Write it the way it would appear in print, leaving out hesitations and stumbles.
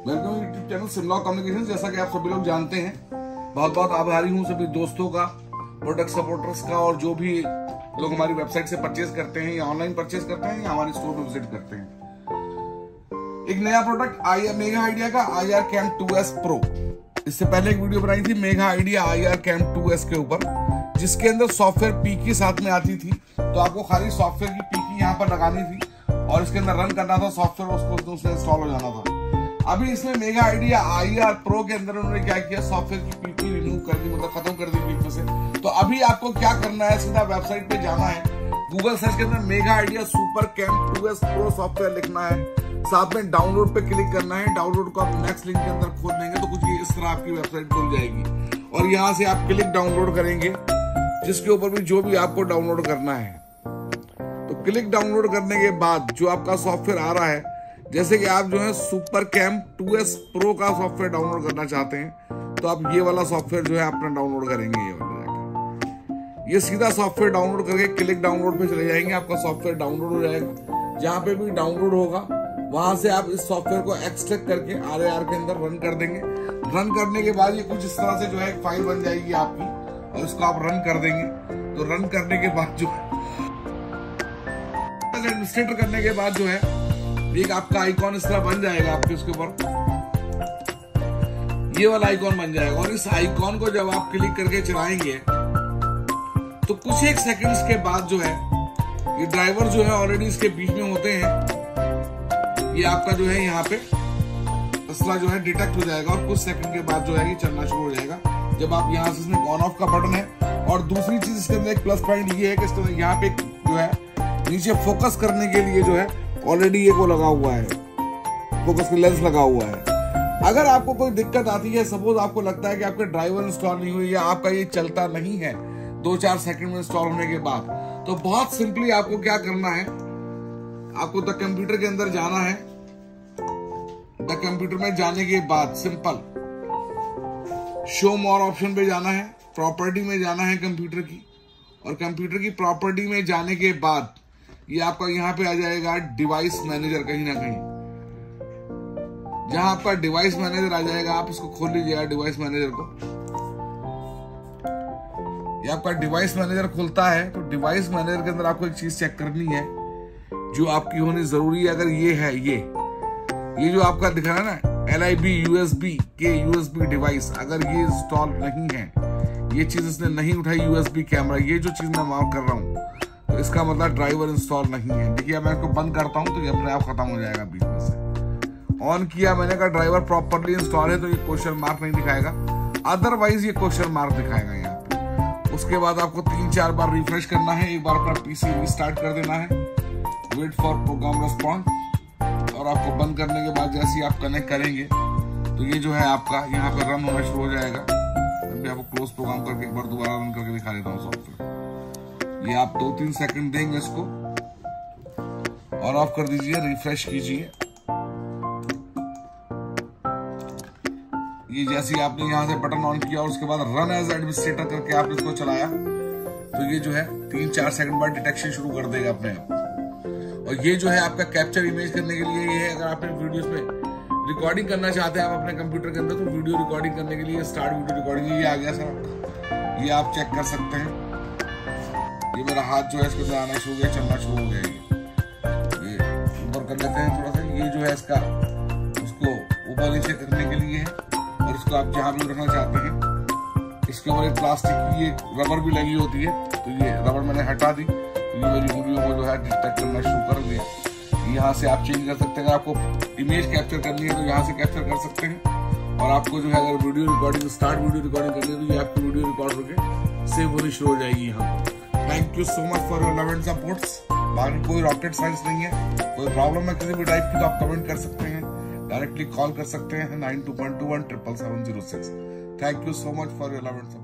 Welcome YouTube channel simlock communication. जैसा कि आप सभी लोग जानते हैं, बहुत बहुत आभारी हूँ सभी दोस्तों का, प्रोडक्ट सपोर्टर्स का, और जो भी लोग हमारी वेबसाइट से परचेज करते हैं या ऑनलाइन परचेज करते हैं या हमारे स्टोर में विजिट करते हैं। एक नया प्रोडक्ट मेगा आइडिया का IR Cam 2S Pro। इससे पहले एक वीडियो बनाई थी mega idea IR Cam 2S के ऊपर, जिसके अंदर सॉफ्टवेयर पीकी साथ में आती थी। तो आपको खाली सॉफ्टवेयर की पीकी यहाँ पर लगानी थी और इसके अंदर रन करना था सॉफ्टवेयर, उसको उसमें इंस्टॉल हो जाना था। अभी इसमें मेगा आइडिया IR Pro के अंदर उन्होंने क्या किया, सॉफ्टवेयर की पीकी रिमूव कर दी, मतलब खत्म कर दी पीकी से। तो अभी आपको क्या करना है, सीधा वेबसाइट पे जाना है, गूगल सर्च के अंदर mega idea super cam 2S Pro software लिखना है, साथ में डाउनलोड पे क्लिक करना है। डाउनलोड को आप नेक्स्ट लिंक के अंदर खोल देंगे तो कुछ इस तरह आपकी वेबसाइट खुल जाएगी और यहाँ से आप क्लिक डाउनलोड करेंगे, जिसके ऊपर भी जो भी आपको डाउनलोड करना है। तो क्लिक डाउनलोड करने के बाद जो आपका सॉफ्टवेयर आ रहा है, जैसे कि आप जो है सुपर कैम 2S Pro का सॉफ्टवेयर डाउनलोड करना चाहते हैं तो आप ये वाला सॉफ्टवेयर जो है अपना डाउनलोड करेंगे। ये वाला ये सीधा सॉफ्टवेयर डाउनलोड करके क्लिक डाउनलोड पे चले जाएंगे, आपका सॉफ्टवेयर डाउनलोड हो जाएगा। जहां पे भी डाउनलोड होगा वहां से आप इस सॉफ्टवेयर को एक्सट्रैक्ट करके RAR के अंदर रन कर देंगे। रन करने के बाद ये कुछ इस तरह से जो है एक फाइल बन जाएगी आपकी, और इसको आप रन कर देंगे। तो रन करने के बाद जो है एडमिनिस्ट्रेटर करने के बाद जो है एक आपका आइकॉन इस तरह बन जाएगा, आपके उसके ऊपर ये वाला आइकॉन बन जाएगा। और इस आइकॉन को जब आप क्लिक करके चलाएंगे तो कुछ एक सेकंड्स के बाद जो है ये ड्राइवर जो है ऑलरेडी इसके बीच में होते हैं, ये आपका जो है यहाँ पे असला जो है डिटेक्ट हो जाएगा और कुछ सेकंड के बाद जो है ये चलना शुरू हो जाएगा। जब आप यहाँ से, इसमें ऑन ऑफ का बटन है। और दूसरी चीज इसके अंदर एक प्लस पॉइंट ये है कि इसके यहाँ पे जो है नीचे फोकस करने के लिए जो है ऑलरेडी ये को लगा हुआ है, फोकस का लेंस लगा हुआ है। अगर आपको कोई दिक्कत आती है, सपोज आपको लगता है कि आपके ड्राइवर इंस्टॉल नहीं हुई या आपका ये चलता नहीं है 2-4 सेकंड में इंस्टॉल होने के बाद, तो बहुत सिंपली आपको क्या करना है, आपको द कंप्यूटर के अंदर जाना है। द कंप्यूटर में जाने के बाद सिंपल शो मोर ऑप्शन पे जाना है, प्रॉपर्टी में जाना है कंप्यूटर की, और कंप्यूटर की प्रॉपर्टी में जाने के बाद ये आपका यहाँ पे आ जाएगा डिवाइस मैनेजर। कहीं ना कहीं जहां आपका डिवाइस मैनेजर आ जाएगा, आप इसको खोल लीजिएगा डिवाइस मैनेजर को। ये आपका डिवाइस मैनेजर खुलता है। तो डिवाइस मैनेजर के अंदर आपको एक चीज चेक करनी है जो आपकी होनी जरूरी है। अगर ये है, ये जो आपका दिखा है ना LIB USB के USB डिवाइस, अगर ये इंस्टॉल नहीं है, ये चीज इसने नहीं उठाई, USB कैमरा, ये जो चीज मैं मार्क कर रहा हूं, तो इसका मतलब ड्राइवर इंस्टॉल नहीं है। देखिए मैं इसको बंद करता हूं तो ये अपने आप खत्म हो जाएगा बीच में से। ऑन किया मैंने कहा ड्राइवर प्रॉपर्ली इंस्टॉल है, तो ये क्वेश्चन मार्क नहीं दिखाएगा, अदरवाइज ये क्वेश्चन मार्क दिखाएगा यहाँ पे। उसके बाद आपको 3-4 बार रिफ्रेश करना है, एक बार अपना PC रिस्टार्ट कर देना है, वेट फॉर प्रोग्राम रेस्पॉन्स, और आपको बंद करने के बाद जैसे ही आप कनेक्ट करेंगे तो ये जो है आपका यहाँ पे रन होना शुरू हो जाएगा। अभी आपको क्लोज प्रोग्राम करके एक बार दोबारा रन करके दिखा देता हूँ सॉफ्टवेयर। ये आप 2-3 सेकंड देंगे इसको और ऑफ कर दीजिए, रिफ्रेश कीजिए। ये जैसे ही आपने यहाँ से बटन ऑन किया और उसके बाद रन एज एडमिनिस्ट्रेटर करके आपने इसको चलाया तो ये जो है 3-4 सेकंड बाद डिटेक्शन शुरू कर देगा अपने आप। और ये जो है आपका कैप्चर इमेज करने के लिए ये है, अगर आपने वीडियोस में रिकॉर्डिंग करना चाहते हैं आप अपने कंप्यूटर के अंदर, तो वीडियो रिकॉर्डिंग करने के लिए स्टार्ट वीडियो रिकॉर्डिंग ये आ गया सर, ये आप चेक कर सकते हैं। ये मेरा हाथ जो है इसके अंदर आना शुरू हो गया, चलना शुरू हो गया। ये ऊपर कर लेते हैं थोड़ा सा, ये जो है इसका उसको ऊपर नीचे करने के लिए है, और इसको आप जहां भी रखना चाहते हैं। इसके ऊपर एक प्लास्टिक की एक रबर भी लगी होती है, तो ये रबर मैंने हटा दी, तो ये मेरी वीडियो को जो है डिटेक्ट करना शुरू कर दिया। यहाँ से आप चेंज कर सकते हैं, आपको इमेज कैप्चर करनी है तो यहाँ से कैप्चर कर सकते हैं, और आपको जो है अगर video recording start video recording करनी है तो ये आपकी वीडियो रिकॉर्ड होकर सेव होनी शुरू हो जाएगी यहाँ पर। Thank you so much for your love and supports. बाकी कोई रॉकेट साइंस नहीं है, कोई प्रॉब्लम है किसी भी टाइप की तो आप कमेंट कर सकते हैं, डायरेक्टली कॉल कर सकते हैं 92.21 77706। Thank you so much for your love and support.